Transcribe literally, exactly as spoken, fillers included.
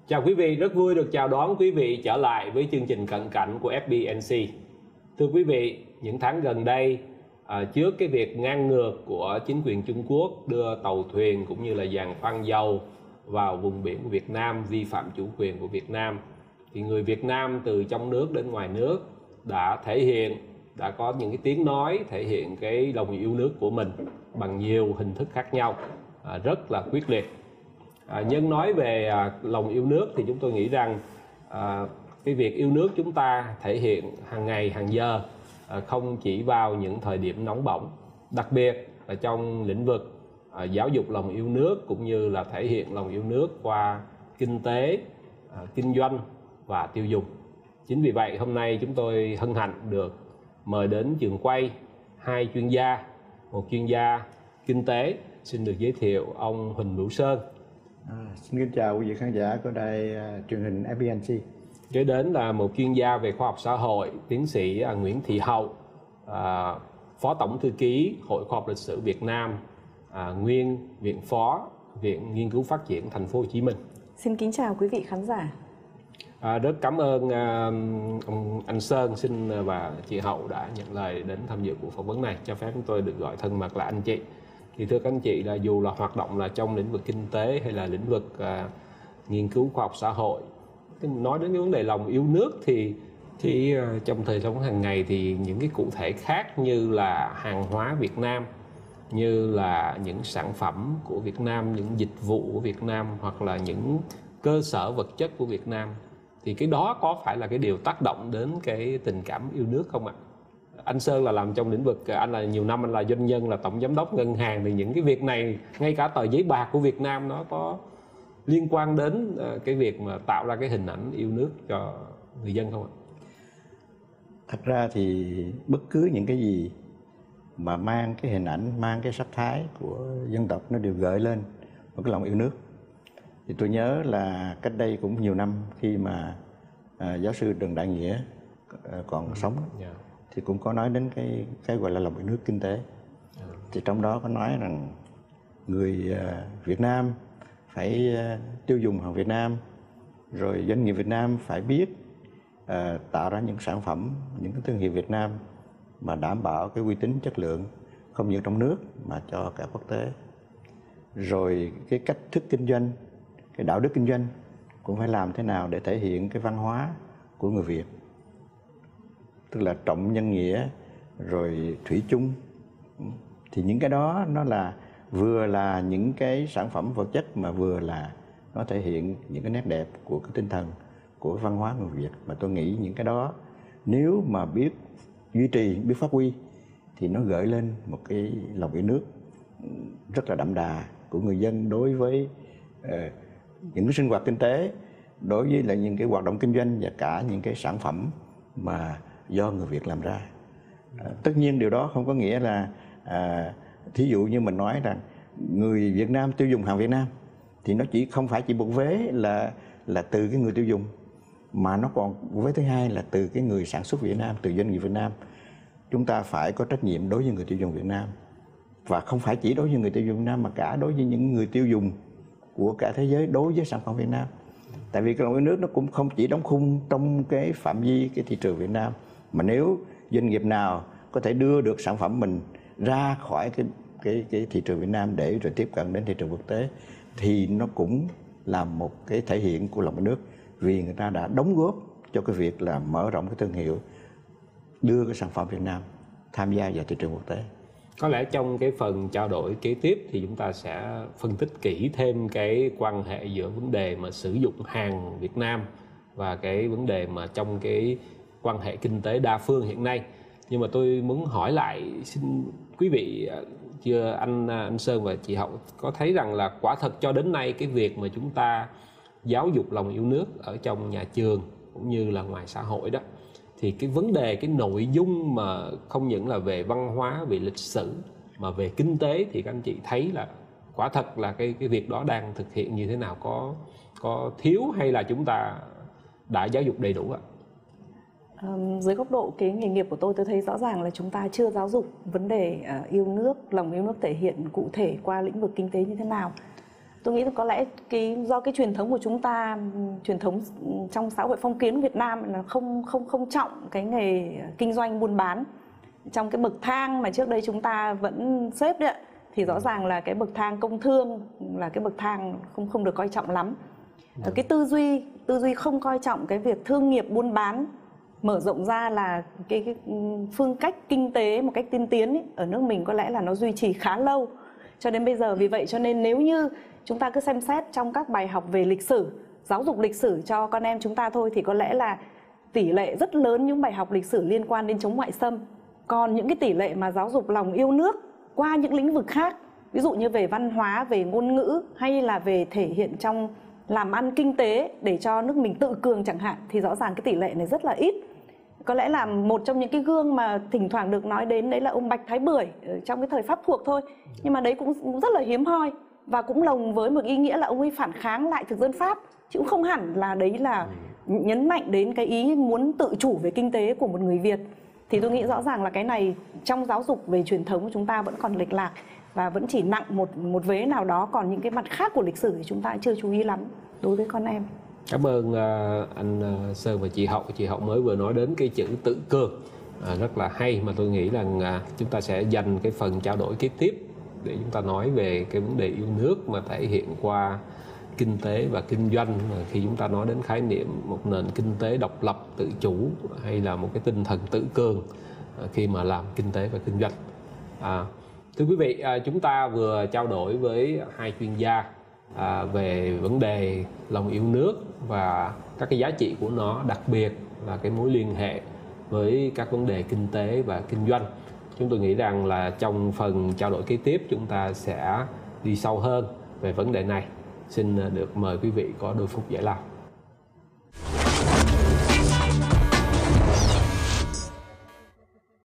Chào quý vị, rất vui được chào đón quý vị trở lại với chương trình Cận Cảnh của ép bê en xê. Thưa quý vị, những tháng gần đây, à, trước cái việc ngang ngược của chính quyền Trung Quốc đưa tàu thuyền cũng như là giàn khoan dầu vào vùng biển của Việt Nam, vi phạm chủ quyền của Việt Nam, thì người Việt Nam từ trong nước đến ngoài nước đã thể hiện, đã có những cái tiếng nói thể hiện cái lòng yêu nước của mình bằng nhiều hình thức khác nhau, à, rất là quyết liệt. À, nhân nói về à, lòng yêu nước thì chúng tôi nghĩ rằng à, cái việc yêu nước chúng ta thể hiện hàng ngày hàng giờ, à, không chỉ vào những thời điểm nóng bỏng, đặc biệt là trong lĩnh vực à, giáo dục lòng yêu nước cũng như là thể hiện lòng yêu nước qua kinh tế, à, kinh doanh và tiêu dùng. Chính vì vậy hôm nay chúng tôi hân hạnh được mời đến trường quay hai chuyên gia, một chuyên gia kinh tế, xin được giới thiệu ông Huỳnh Bửu Sơn. À, xin kính chào quý vị khán giả của đài uh, truyền hình ép bê en xê. Kế đến là một chuyên gia về khoa học xã hội, tiến sĩ uh, Nguyễn Thị Hậu, uh, Phó Tổng Thư ký Hội Khoa học Lịch sử Việt Nam, uh, nguyên Viện Phó Viện Nghiên cứu Phát triển Thành phố Hồ Chí Minh. Xin kính chào quý vị khán giả. À, rất cảm ơn uh, ông anh Sơn xin và chị Hậu đã nhận lời đến tham dự cuộc phỏng vấn này. Cho phép chúng tôi được gọi thân mật là anh chị. Thì thưa các anh chị, là dù là hoạt động là trong lĩnh vực kinh tế hay là lĩnh vực uh, nghiên cứu khoa học xã hội, nói đến cái vấn đề lòng yêu nước thì thì uh, trong thời sống hàng ngày thì những cái cụ thể khác như là hàng hóa Việt Nam, như là những sản phẩm của Việt Nam, những dịch vụ của Việt Nam hoặc là những cơ sở vật chất của Việt Nam, thì cái đó có phải là cái điều tác động đến cái tình cảm yêu nước không ạ? Anh Sơn là làm trong lĩnh vực, anh là nhiều năm anh là doanh nhân, là tổng giám đốc ngân hàng, thì những cái việc này, ngay cả tờ giấy bạc của Việt Nam nó có liên quan đến cái việc mà tạo ra cái hình ảnh yêu nước cho người dân không ạ? Thật ra thì bất cứ những cái gì mà mang cái hình ảnh, mang cái sắc thái của dân tộc nó đều gợi lên một cái lòng yêu nước. Thì tôi nhớ là cách đây cũng nhiều năm khi mà à, giáo sư Trần Đại Nghĩa à, còn ừ, sống yeah. thì cũng có nói đến cái cái gọi là lòng yêu nước kinh tế. Yeah. Thì trong đó có nói rằng người à, Việt Nam phải à, tiêu dùng hàng Việt Nam, rồi doanh nghiệp Việt Nam phải biết à, tạo ra những sản phẩm, những cái thương hiệu Việt Nam mà đảm bảo cái uy tín chất lượng không những trong nước mà cho cả quốc tế. Rồi cái cách thức kinh doanh, cái đạo đức kinh doanh cũng phải làm thế nào để thể hiện cái văn hóa của người Việt, tức là trọng nhân nghĩa, rồi thủy chung. Thì những cái đó nó là vừa là những cái sản phẩm vật chất mà vừa là nó thể hiện những cái nét đẹp của cái tinh thần của văn hóa người Việt. Mà tôi nghĩ những cái đó nếu mà biết duy trì, biết phát huy thì nó gợi lên một cái lòng yêu nước rất là đậm đà của người dân đối với uh, những cái sinh hoạt kinh tế, đối với lại những cái hoạt động kinh doanh và cả những cái sản phẩm mà do người Việt làm ra. À, tất nhiên điều đó không có nghĩa là à, thí dụ như mình nói rằng người Việt Nam tiêu dùng hàng Việt Nam thì nó chỉ không phải chỉ một vế là là từ cái người tiêu dùng, mà nó còn vế thứ hai là từ cái người sản xuất Việt Nam, từ doanh nghiệp Việt Nam. Chúng ta phải có trách nhiệm đối với người tiêu dùng Việt Nam, và không phải chỉ đối với người tiêu dùng Việt Nam mà cả đối với những người tiêu dùng của cả thế giới đối với sản phẩm Việt Nam. Tại vì cái lòng yêu nước nó cũng không chỉ đóng khung trong cái phạm vi cái thị trường Việt Nam, mà nếu doanh nghiệp nào có thể đưa được sản phẩm mình ra khỏi cái cái cái thị trường Việt Nam để rồi tiếp cận đến thị trường quốc tế thì nó cũng là một cái thể hiện của lòng yêu nước, vì người ta đã đóng góp cho cái việc là mở rộng cái thương hiệu, đưa cái sản phẩm Việt Nam tham gia vào thị trường quốc tế. Có lẽ trong cái phần trao đổi kế tiếp thì chúng ta sẽ phân tích kỹ thêm cái quan hệ giữa vấn đề mà sử dụng hàng Việt Nam và cái vấn đề mà trong cái quan hệ kinh tế đa phương hiện nay. Nhưng mà tôi muốn hỏi lại, xin quý vị, chưa anh anh Sơn và chị Hậu có thấy rằng là quả thật cho đến nay cái việc mà chúng ta giáo dục lòng yêu nước ở trong nhà trường cũng như là ngoài xã hội đó, thì cái vấn đề, cái nội dung mà không những là về văn hóa, về lịch sử mà về kinh tế thì các anh chị thấy là quả thật là cái cái việc đó đang thực hiện như thế nào, có có thiếu hay là chúng ta đã giáo dục đầy đủ ạ? Um, dưới góc độ cái nghề nghiệp của tôi, tôi thấy rõ ràng là chúng ta chưa giáo dục vấn đề uh, yêu nước, lòng yêu nước thể hiện cụ thể qua lĩnh vực kinh tế như thế nào. Tôi nghĩ là có lẽ cái do cái truyền thống của chúng ta, truyền thống trong xã hội phong kiến Việt Nam là không không không trọng cái nghề kinh doanh buôn bán. Trong cái bậc thang mà trước đây chúng ta vẫn xếp đấy, thì rõ ràng là cái bậc thang công thương là cái bậc thang không không được coi trọng lắm. Ở cái tư duy tư duy không coi trọng cái việc thương nghiệp buôn bán mở rộng ra là cái, cái phương cách kinh tế một cách tiên tiến ấy, ở nước mình có lẽ là nó duy trì khá lâu cho đến bây giờ. Vì vậy cho nên nếu như chúng ta cứ xem xét trong các bài học về lịch sử, giáo dục lịch sử cho con em chúng ta thôi, thì có lẽ là tỷ lệ rất lớn những bài học lịch sử liên quan đến chống ngoại xâm. Còn những cái tỷ lệ mà giáo dục lòng yêu nước qua những lĩnh vực khác, ví dụ như về văn hóa, về ngôn ngữ, hay là về thể hiện trong làm ăn kinh tế để cho nước mình tự cường chẳng hạn, thì rõ ràng cái tỷ lệ này rất là ít. Có lẽ là một trong những cái gương mà thỉnh thoảng được nói đến đấy là ông Bạch Thái Bưởi trong cái thời Pháp thuộc thôi. Nhưng mà đấy cũng rất là hiếm hoi, và cũng lồng với một ý nghĩa là ông ấy phản kháng lại thực dân Pháp, chứ cũng không hẳn là đấy là nhấn mạnh đến cái ý muốn tự chủ về kinh tế của một người Việt. Thì tôi nghĩ rõ ràng là cái này trong giáo dục về truyền thống của chúng ta vẫn còn lệch lạc và vẫn chỉ nặng một một vế nào đó, còn những cái mặt khác của lịch sử thì chúng ta chưa chú ý lắm đối với con em. Cảm ơn uh, anh uh, Sơn và chị Hậu. Chị Hậu mới vừa nói đến cái chữ tự cường uh, rất là hay, mà tôi nghĩ rằng uh, chúng ta sẽ dành cái phần trao đổi kế tiếp để chúng ta nói về cái vấn đề yêu nước mà thể hiện qua kinh tế và kinh doanh. Khi chúng ta nói đến khái niệm một nền kinh tế độc lập tự chủ hay là một cái tinh thần tự cường khi mà làm kinh tế và kinh doanh. À, thưa quý vị, chúng ta vừa trao đổi với hai chuyên gia à, về vấn đề lòng yêu nước và các cái giá trị của nó, đặc biệt là cái mối liên hệ với các vấn đề kinh tế và kinh doanh. Chúng tôi nghĩ rằng là trong phần trao đổi kế tiếp chúng ta sẽ đi sâu hơn về vấn đề này. Xin được mời quý vị có đôi phút giải lao.